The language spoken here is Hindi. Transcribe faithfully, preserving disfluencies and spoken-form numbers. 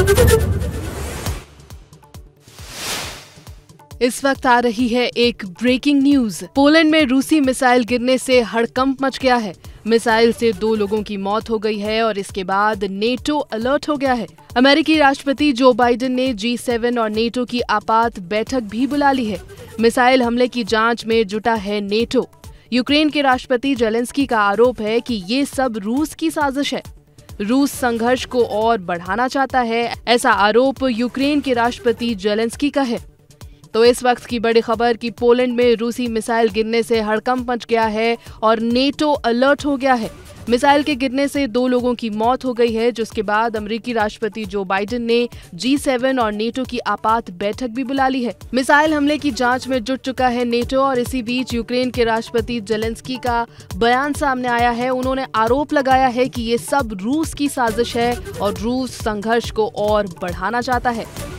इस वक्त आ रही है एक ब्रेकिंग न्यूज। पोलैंड में रूसी मिसाइल गिरने से हड़कंप मच गया है। मिसाइल से दो लोगों की मौत हो गई है और इसके बाद नेटो अलर्ट हो गया है। अमेरिकी राष्ट्रपति जो बाइडेन ने जी सेवन और नेटो की आपात बैठक भी बुला ली है। मिसाइल हमले की जांच में जुटा है नेटो। यूक्रेन के राष्ट्रपति जेलेंस्की का आरोप है कि ये सब रूस की साजिश है। रूस संघर्ष को और बढ़ाना चाहता है, ऐसा आरोप यूक्रेन के राष्ट्रपति जेलेंस्की का है। तो इस वक्त की बड़ी खबर कि पोलैंड में रूसी मिसाइल गिरने से हड़कंप मच गया है और नेटो अलर्ट हो गया है। मिसाइल के गिरने से दो लोगों की मौत हो गई है, जिसके बाद अमेरिकी राष्ट्रपति जो बाइडेन ने जी सेवन और नेटो की आपात बैठक भी बुला ली है। मिसाइल हमले की जांच में जुट चुका है नेटो और इसी बीच यूक्रेन के राष्ट्रपति जेलेंस्की का बयान सामने आया है। उन्होंने आरोप लगाया है कि ये सब रूस की साजिश है और रूस संघर्ष को और बढ़ाना चाहता है।